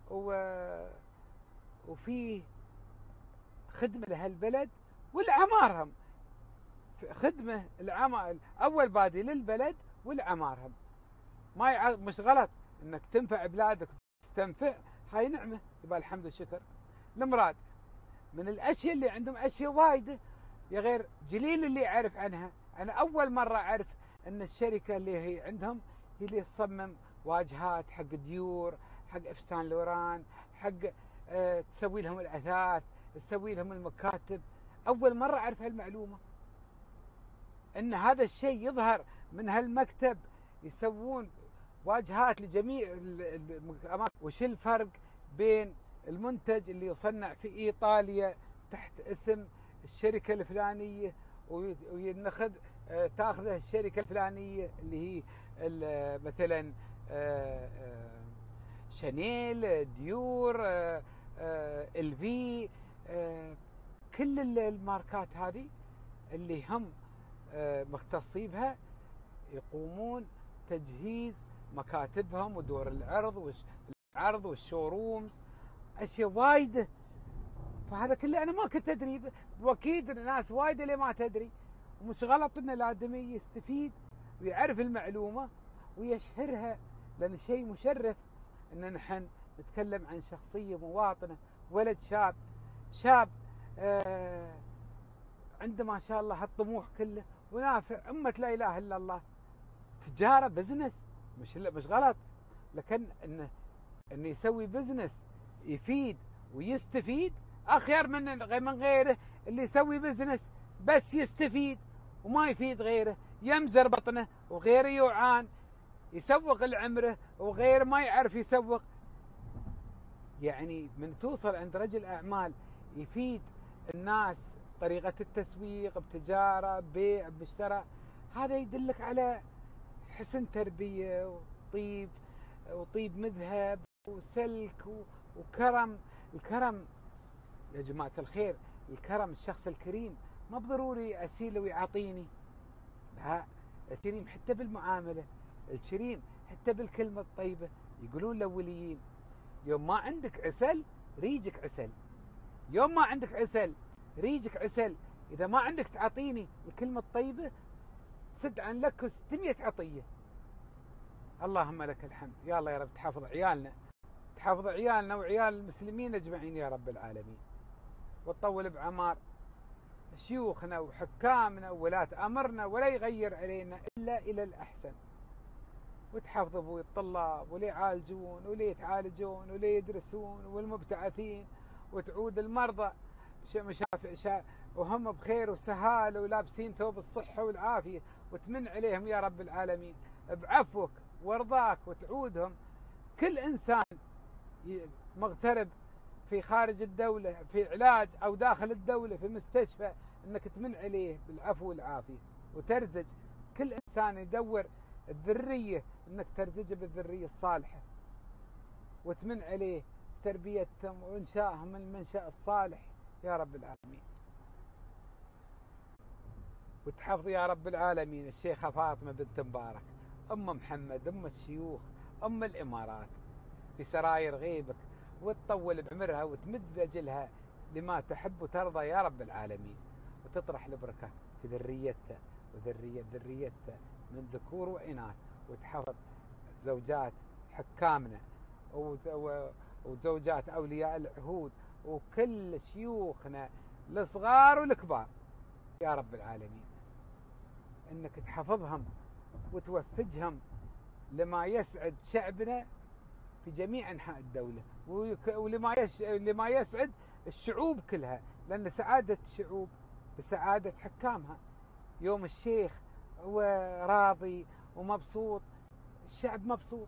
وفيه خدمه لهالبلد والعمارهم. خدمه العمار اول بادي للبلد والعمارهم. ما مش غلط انك تنفع بلادك وتستنفع، هاي نعمه يبقى الحمد والشكر. المراد من الاشياء اللي عندهم اشياء وايده يا غير جليل اللي يعرف عنها. انا اول مره اعرف ان الشركه اللي هي عندهم هي اللي تصمم واجهات حق ديور، حق افسان لوران، حق تسوي لهم الاثاث، تسوي لهم المكاتب. اول مره اعرف هالمعلومه ان هذا الشيء يظهر من هالمكتب، يسوون واجهات لجميع الاماكن. وش الفرق بين المنتج اللي يصنع في ايطاليا تحت اسم الشركه الفلانيه وينخذ تاخذه الشركه الفلانيه اللي هي مثلا شانيل، ديور، الفي، كل الماركات هذه اللي هم مختصين يقومون تجهيز مكاتبهم ودور العرض والشورومز، اشياء وايده. فهذا كله انا ما كنت ادري، واكيد الناس وايده اللي ما تدري. ومش غلط ان الادمي يستفيد ويعرف المعلومه ويشهرها، لان شيء مشرف ان نحن نتكلم عن شخصيه مواطنه، ولد شاب عنده ما شاء الله هالطموح كله ونافع امه لا اله الا الله. تجاره بزنس مش غلط، لكن انه يسوي بزنس يفيد ويستفيد اخير من غيره اللي يسوي بزنس بس يستفيد وما يفيد غيره، يمزر بطنه وغيره يوعان، يسوق لعمره وغيره ما يعرف يسوق. يعني من توصل عند رجل اعمال يفيد الناس طريقه التسويق بتجاره بيع بشراء، هذا يدلك على حسن تربيه وطيب مذهب وسلك وكرم. الكرم يا جماعه الخير، الكرم الشخص الكريم ما بضروري اسيله ويعطيني، لا، الكريم حتى بالمعامله، الكريم حتى بالكلمه الطيبه. يقولون الاوليين يوم ما عندك عسل ريجك عسل، يوم ما عندك عسل ريجك عسل. اذا ما عندك تعطيني الكلمه الطيبه تسد عن لك 600 عطيه. اللهم لك الحمد يا الله يا رب. تحافظ عيالنا، تحافظ عيالنا وعيال المسلمين اجمعين يا رب العالمين، وتطول بعمار شيوخنا وحكامنا وولاة امرنا، ولا يغير علينا الا الى الاحسن. وتحافظ ابوي الطلاب واللي يعالجون واللي يتعالجون واللي يدرسون والمبتعثين، وتعود المرضى وهم بخير وسهاله ولابسين ثوب الصحه والعافيه، وتمن عليهم يا رب العالمين بعفوك ورضاك، وتعودهم كل انسان مغترب في خارج الدوله في علاج او داخل الدوله في مستشفى، انك تمن عليه بالعفو والعافيه، وترزج كل انسان يدور الذريه انك ترزجه بالذريه الصالحه، وتمن عليه تربيتهم وانشائهم المنشأ الصالح يا رب العالمين. وتحفظ يا رب العالمين الشيخة فاطمة بنت مبارك، أم محمد، أم الشيوخ، أم الإمارات، في سراير غيبك، وتطول بعمرها وتمد بأجلها لما تحب وترضى يا رب العالمين، وتطرح البركة في ذريتها ذريتها من ذكور وإناث، وتحفظ زوجات حكامنا وزوجات أولياء العهود وكل شيوخنا الصغار والكبار، يا رب العالمين انك تحفظهم وتوفجهم لما يسعد شعبنا في جميع انحاء الدوله، ولما يسعد الشعوب كلها، لان سعاده الشعوب بسعاده حكامها. يوم الشيخ هو راضي ومبسوط، الشعب مبسوط.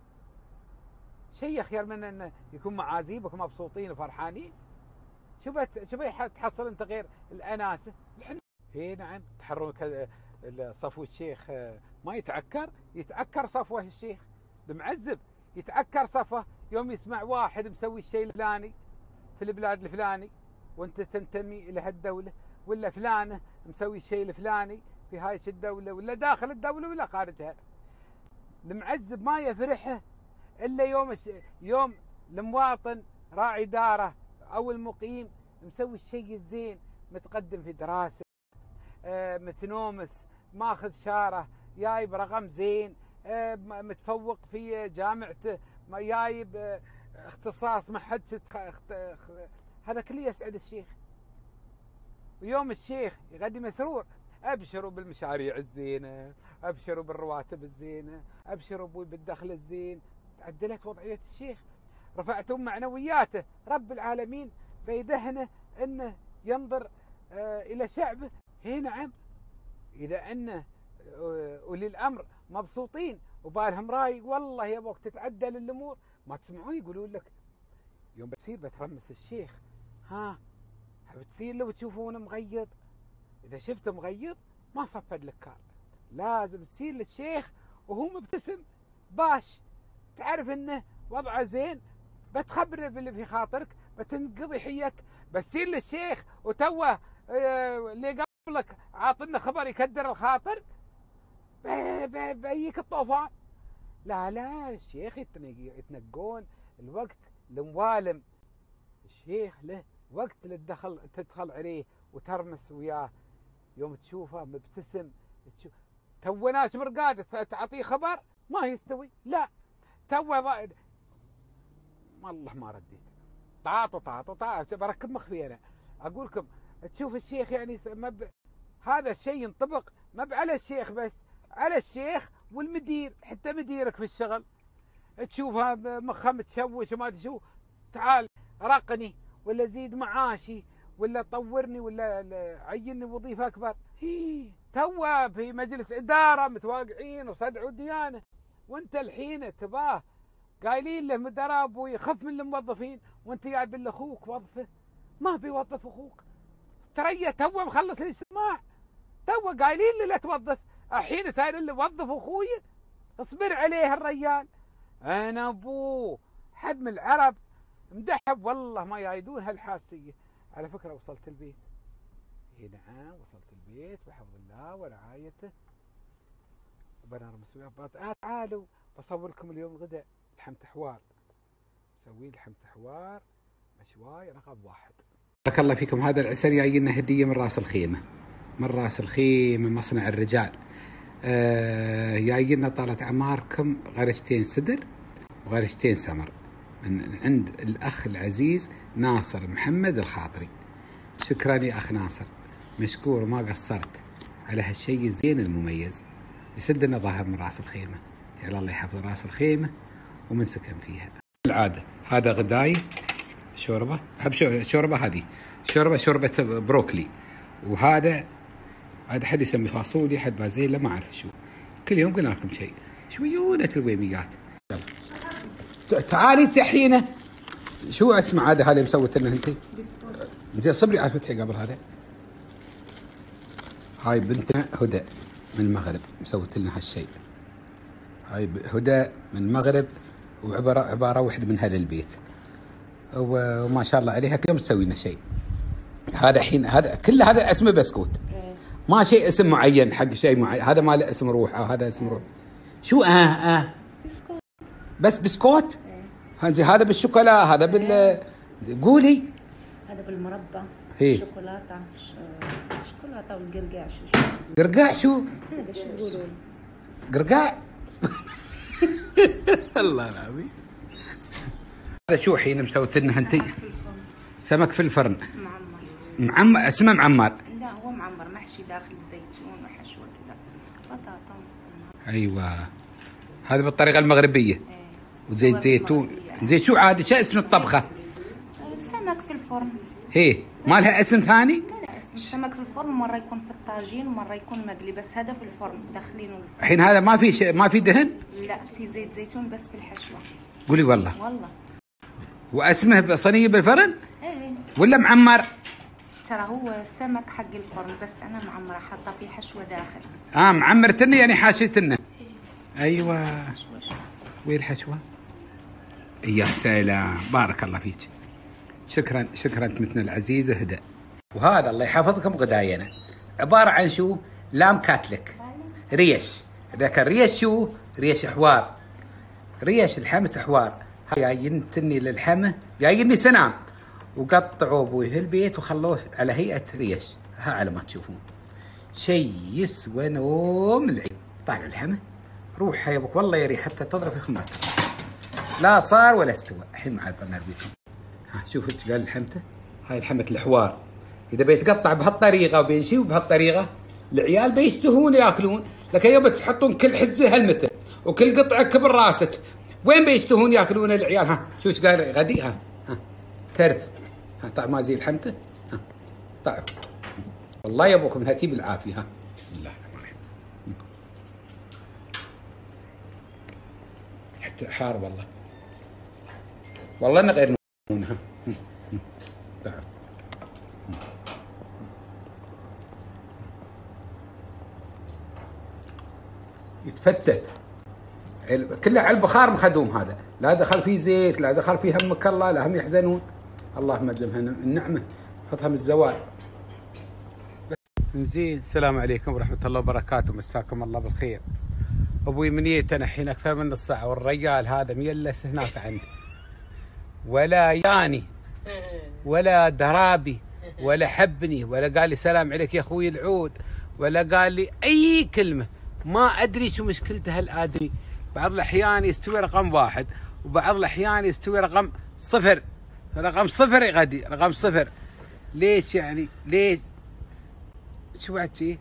شيء خير من انه يكون معازيبك مبسوطين وفرحانين. شو تحصل انت غير الاناسه؟ اي نعم، تحرك صفو الشيخ ما يتعكر صفوه الشيخ المعزب، يتعكر صفه يوم يسمع واحد مسوي الشيء الفلاني في البلاد الفلاني وانت تنتمي الى هالدوله، ولا فلانه مسوي الشيء الفلاني في هاي الدوله، ولا داخل الدوله ولا خارجها. المعزب ما يفرحه الا يوم المواطن راعي داره او المقيم مسوي الشيء الزين، متقدم في دراسه، متنومس، ماخذ شاره، جايب رقم زين، متفوق في جامعته، جايب اختصاص ما حد هذا كله يسعد الشيخ. ويوم الشيخ يقدم مسرور، ابشروا بالمشاريع الزينه، ابشروا بالرواتب الزينه، ابشروا بالدخل الزين. تعدلت وضعيه الشيخ، رفعتم معنوياته، رب العالمين بيدهنه انه ينظر الى شعبه. هي نعم، اذا انه اولي الامر مبسوطين وبالهم رايق، والله يبوك تتعدل الامور. ما تسمعون يقولون لك يوم بتصير بترمس الشيخ، ها بتصير لو تشوفونه مغيض، اذا شفته مغيض ما صفد لك كار، لازم تصير للشيخ وهو مبتسم باش، تعرف انه وضعه زين، بتخبره باللي في خاطرك، بتنقضي حيك. بتصير للشيخ وتوه اللي قبلك عاطلنا خبر يكدر الخاطر، بيك الطوفان. لا الشيخ يتنقون الوقت الموالم، الشيخ له وقت تدخل عليه وترمس وياه، يوم تشوفه مبتسم، تو ناس مرقاد تعطيه خبر ما يستوي، لا تو والله ما رديت، طاطو بركب مخفي. انا اقول لكم تشوف الشيخ يعني هذا الشيء ينطبق ما على الشيخ بس، على الشيخ والمدير، حتى مديرك في الشغل تشوفها مخه متشوش وما ادري شو، تعال رقني ولا زيد معاشي ولا طورني ولا عيني وظيفه اكبر. تو في مجلس اداره متواقعين وصدعوا ديانه، وانت الحين تباه قايلين له مدراء ابوي يخف من الموظفين، وانت جايب لاخوك وظفه، ما بيوظف اخوك. ترى تو مخلص الاجتماع، تو قايلين لي لا توظف، الحين صاير اللي وظف اخوي، اصبر عليه الرجال. انا ابوه حد من العرب مدحب، والله ما يايدون هالحاسيه. على فكره وصلت البيت، اي نعم وصلت البيت بحفظ الله ورعايته. تعالوا بصور لكم اليوم غدا لحمة حوار، مسوين لحمة حوار مشواي رقم 1. بارك الله فيكم. هذا العسل جاي لنا هديه من راس الخيمه، من راس الخيمه مصنع الرجال. جاي لنا طالت اعماركم غرشتين سدر وغرشتين سمر من عند الاخ العزيز ناصر محمد الخاطري. شكرا يا اخ ناصر، مشكور وما قصرت على هالشيء الزين المميز. يسد لنا ظهر من راس الخيمه، يا الله يحفظ راس الخيمه ومن سكن فيها. العاده هذا غداي شوربه، شوربه هذه شوربه بروكلي، وهذا حد يسمي فاصوليا، حد بازيلا، ما اعرف شو. كل يوم قلنا لكم شيء، شويونه الويميات. يلا تعالي انت حينه. شو اسمع هذا اللي مسوت لنا انت؟ زين صبري على فتحي قبل هذا. هاي بنتنا هدى من المغرب مسوت لنا هالشيء. هاي هدى من المغرب، وعباره واحد من هذا البيت، وما شاء الله عليها كل يوم تسوي لنا شيء. هذا الحين هذا كل هذا اسمه بسكوت، ما شيء اسم معين حق شيء معين. هذا ما له اسم روح، او هذا اسم روح. شو بسكوت. بس بسكوت. هذا بالشوكولا، هذا قولي. هذا بالمربى. هي شوكولاته والقرقاع. قرقاع شو؟ هذا شو تقولون؟ قرقاع. الله العظيم. هذا شو حين مسويت لنا انت؟ سمك في الفرن. معمر. اسمه معمر. لا هو معمر محشي داخل زيتون وحشوه كذا بطاطا. ايوه هذا بالطريقه المغربيه. ايه. وزيت زيتون. زين شو عادي شو اسم الطبخه؟ سمك في الفرن. ايه ما لها اسم ثاني؟ لا اسم سمك في الفرن، مره يكون في الطاجين ومره يكون مقلي، بس هذا في الفرن داخلينه الفرن. الحين هذا ما في ما في دهن؟ لا في زيت زيتون بس في الحشوه. قولي والله. والله. واسمه بصينيه بالفرن؟ ايه. ولا معمر؟ ترى هو السمك حق الفرن بس انا معمره حاطه فيه حشوه داخل. معمرتني يعني حاشيتنا. ايوه. وين الحشوه؟ يا سلام بارك الله فيك. شكرا شكرا بنتنا العزيزه هدى. وهذا الله يحفظكم غداينا عباره عن شو؟ لام كاتلك ريش. ذاك الريش شو؟ ريش حوار. ريش الحمة حوار. هاي جاينتني للحمة جايني سنام وقطعوا ابوي في البيت وخلوه على هيئه ريش. ها على ما تشوفون شيء يسوى نوم العين. طالع الحمة روح يا ابوك والله يريح حتى تضرب في خماتك. لا صار ولا استوى. الحين معاد بنربيكم. ها شوف ايش قال الحمته. هاي الحمة الحوار اذا بيتقطع بهالطريقه وبينشي بهالطريقه العيال بيشتهون ياكلون، لكن يوم تحطون كل حزه هالمتر وكل قطعه كبر راسك وين بيشتهون ياكلون العيال؟ ها شو ايش قال غدي. ها ترف. ها طعم ما زي الحمته. ها طعم والله يا ابوكم هاتي بالعافيه. ها بسم الله الرحمن الرحيم. حتى حار والله والله انا غير نونها. طعم يتفتت كله على البخار مخدوم. هذا لا دخل فيه زيت لا دخل فيه همك الله لا هم يحزنون. اللهم ادمها النعمه حطها من الزوال. زين السلام عليكم ورحمه الله وبركاته. مساكم الله بالخير. ابوي منيت انا الحين اكثر من نص ساعه والرجال هذا ميلس هناك عنه ولا ياني ولا درابي ولا حبني ولا قال لي سلام عليك يا اخوي العود ولا قال لي اي كلمه. ما ادري شو مشكلته هالادمي. بعض الاحيان يستوي رقم 1 وبعض الاحيان يستوي رقم 0. رقم 0 يا غدي رقم 0. ليش يعني ليش؟ شو بعد شي؟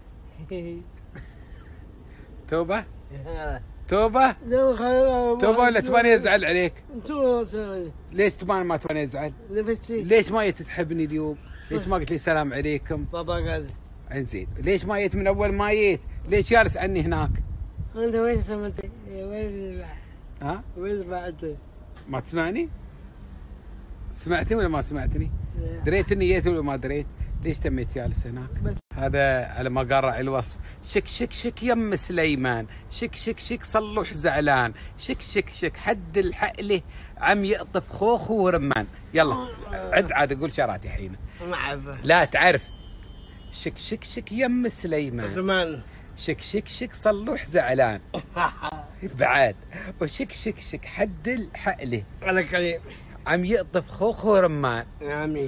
توبه؟ توبه؟ توبه ولا تباني ازعل عليك؟ ليش تبان ما تباني ازعل؟ ليش ما جيت تحبني اليوم؟ ليش ما قلت لي سلام عليكم؟ بابا قال انزين ليش ما جيت من اول ما جيت؟ ليش جالس عني هناك؟ انت وين سمعتني؟ وين ها؟ وين سمعتني؟ ما تسمعني؟ سمعتني ولا ما سمعتني؟ دريت اني جيت ولا ما دريت؟ ليش تميت جالس هناك؟ بس هذا على ما قرع الوصف. شك شك شك يم سليمان، شك شك شك صلوح زعلان، شك شك شك حد الحقله عم يقطف خوخ ورمان. يلا عد عاد اقول شراتي حين. ما اعرف. لا تعرف. شك شك شك يم سليمان زمان. شك شك شك صلوح زعلان بعد. وشك شك شك حد الحقله على كريم عم يقطف خوخ ورمان. يا عمي.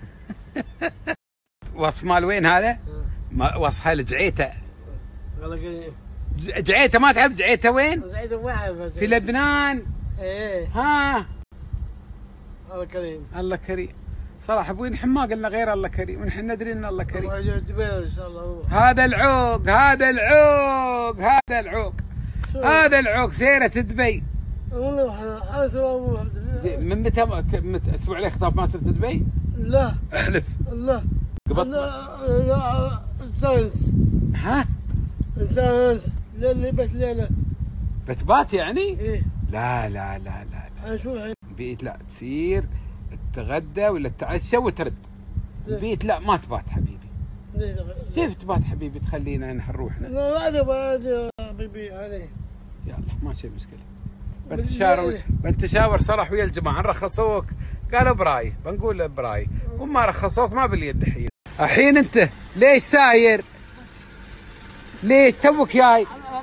وصف مال وين هذا؟ وصف هالجعيته. على كريم. جعيته ما تعرف جعيته وين؟ جعيته واحد بس. في لبنان. ايه. ها. الله كريم. الله كريم. صراحة ابوي نحن ما قلنا غير الله كريم ونحن ندري ان الله كريم. ان شاء الله هو. هذا العوق هذا العوق هذا العوق هذا العوق سيرة دبي. والله انا سوى من متى اسبوع لي خطاب ما صرت دبي؟ لا احلف. لا قبضت. لا انسانس. ها؟ انسانس ليلة بس ليلة. بتبات يعني؟ ايه. لا لا لا لا لا. انا شو الحين؟ بيت لا تصير تتغدى ولا تتعشى وترد. البيت لا ما تبات حبيبي. كيف تبات حبيبي تخلينا نحن نروح؟ لا هذا حبيبي عليه. يلا ما شيء مشكلة. بنتشاور صراحة ويا الجماعة نرخصوك قالوا براي بنقول براي وما رخصوك ما باليد الحين. الحين انت ليش ساير؟ ليش توك جاي؟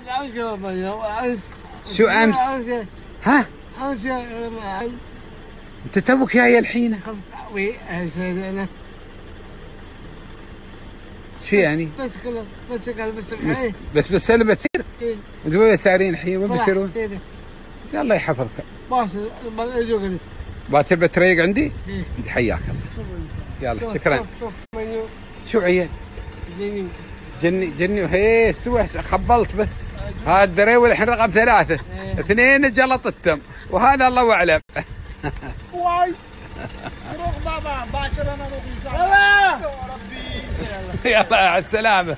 شو امس؟ ها؟ امس انت توك جاي الحين؟ شو يعني؟ بس اللي بتصير؟ ايه انتوا وين سايرين الحين؟ وين بيصيرون؟ الله يحفظك. باكر بتريق عندي؟ حياك الله. يلا شكرا. شو عيال؟ جني وهي استوى خبلت به. هذا الدريول الحين رقم 3 2 جلط التم وهذا الله اعلم. واي روح بابا باكر انا اروح ان شاء الله. ربي يلا على السلامه.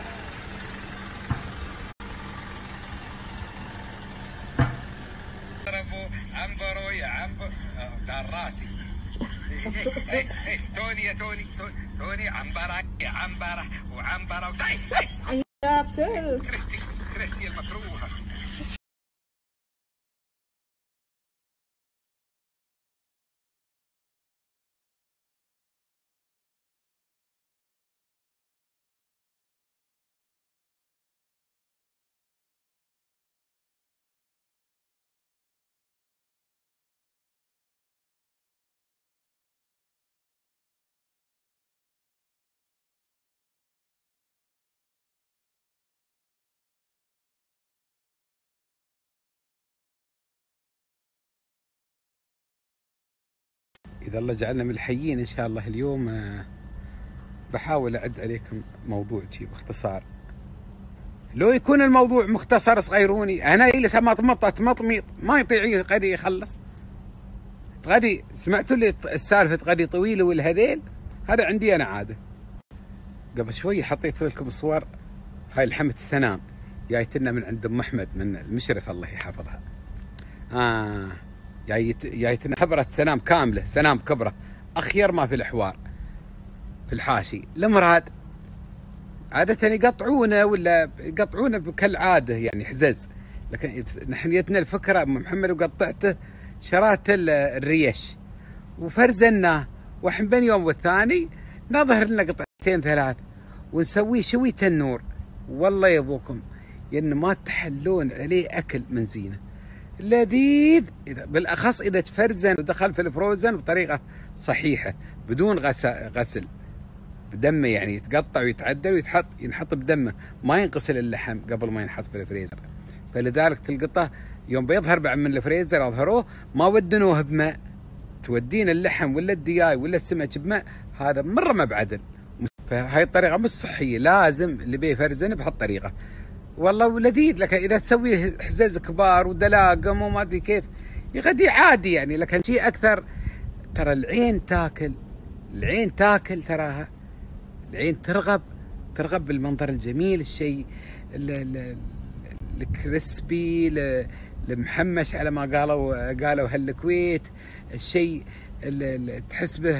عنبرو يا عنبر دار راسي. توني يا توني عنبره يا عنبره وعنبره كرهتي المكروهه. إذا الله جعلنا من الحيين إن شاء الله اليوم بحاول أعد عليكم موضوع شيء باختصار. لو يكون الموضوع مختصر صغيروني أنا جالس مطميط ما يطيع غدي يخلص. غدي سمعتوا لي السالفة غدي طويلة والهذيل هذا عندي أنا عادة. قبل شوي حطيت لكم الصور هاي لحمة السنام جايتنا من عند أم أحمد من المشرف الله يحفظها. جايتنا خبرة سنام كاملة سنام كبرة أخير ما في الحوار في الحاشي. المراد عادة يقطعونه ولا يقطعونه كالعادة يعني حزز، لكن نحن جتنا الفكرة أم محمد وقطعته شرات الريش وفرزناه وحن بين يوم والثاني نظهر لنا قطعتين 3 ونسويه شوي تنور. والله يا ابوكم ين ما تحلون عليه أكل من زينه لذيذ، بالاخص اذا تفرزن ودخل في الفروزن بطريقه صحيحه بدون غسل بدمه، يعني يتقطع ويتعدل ويتحط ينحط بدمه ما ينغسل اللحم قبل ما ينحط في الفريزر. فلذلك تلقطه يوم بيظهر بعد من الفريزر اظهروه ما ودنوه بماء، تودين اللحم ولا الدياي ولا السمك بماء هذا مره ما بعدل. فهاي الطريقه مش صحيه، لازم اللي بيفرزن بهالطريقه والله لذيذ. لكن اذا تسوي حزاز كبار ودلاقم وما ادري كيف يغدي عادي يعني، لكن شيء اكثر ترى العين تاكل تراها العين ترغب بالمنظر الجميل، الشيء الكريسبي المحمش على ما قالوا هالكويت، الشيء اللي تحس به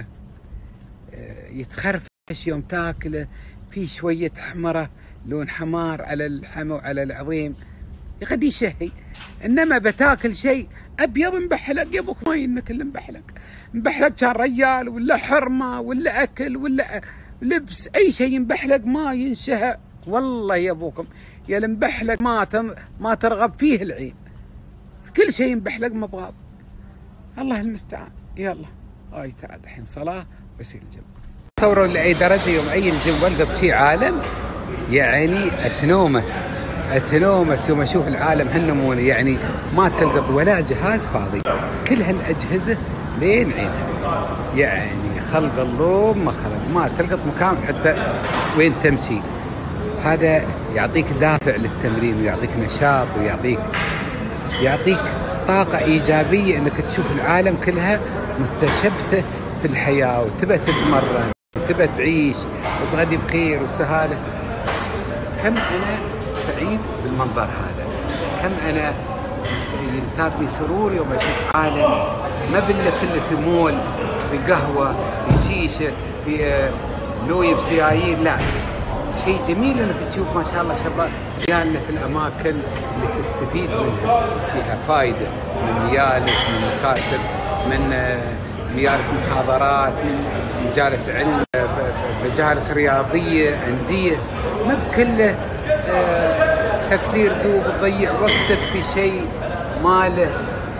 يتخرفش يوم تاكله، في شويه حمره لون حمار على اللحم وعلى العظيم يغدي يشهي. انما بتاكل شيء ابيض مبحلق يا ابوك ما ينك الا مبحلق كان ريال ولا حرمه ولا اكل ولا لبس، اي شيء مبحلق ما ينشهى والله يا ابوكم يا المبحلق ما ترغب فيه العين، كل شيء مبحلق مبغاض. الله المستعان. يلا هاي تعال الحين صلاه ويصير الجو. تصوروا لاي درجه يوم اي الجو والقط شيء عالم يعني اتنومس يوم اشوف العالم هالنمونه، يعني ما تلقط ولا جهاز فاضي، كل هالاجهزه لين عينها، يعني خلق الله ما خلق، ما تلقط مكان حتى وين تمشي. هذا يعطيك دافع للتمرين ويعطيك نشاط ويعطيك طاقه ايجابيه انك تشوف العالم كلها متشبثه في الحياه وتبى تتمرن وتبى تعيش وتغدي بخير وسهاله. كم أنا سعيد بالمنظر هذا، كم أنا ينتابني سرور يوم أشوف عالم ما كله في مول، في قهوة، في شيشة، في لوي بسيايير، لا شيء جميل انك تشوف ما شاء الله شباب عيالنا في الاماكن اللي تستفيد منها فيها فائده، من مجالس، من مكاتب، من مجالس محاضرات، من مجالس علم، مجالس رياضيه، انديه، ما بكله تكسير دوب تضيع وقتك في شيء ما له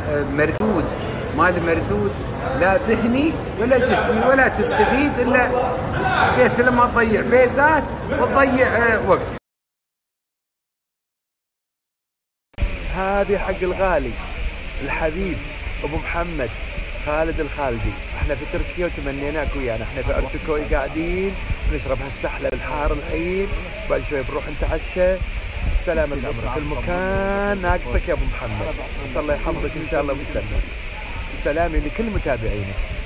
مردود لا ذهني ولا جسمي، ولا تستفيد الا بس لما تضيع بيزات وتضيع وقت. هذه حق الغالي الحبيب ابو محمد خالد الخالدي. احنا في تركيا وتمنيناك ويانا. احنا في ارتكوي قاعدين نشرب هالسحلة الحار الحين، بعد شوي بنروح نتعشى. سلامة عمرك، المكان ناقصك يا ابو محمد، الله يحفظك ان شاء الله ويسلمك. سلامي لكل متابعينك.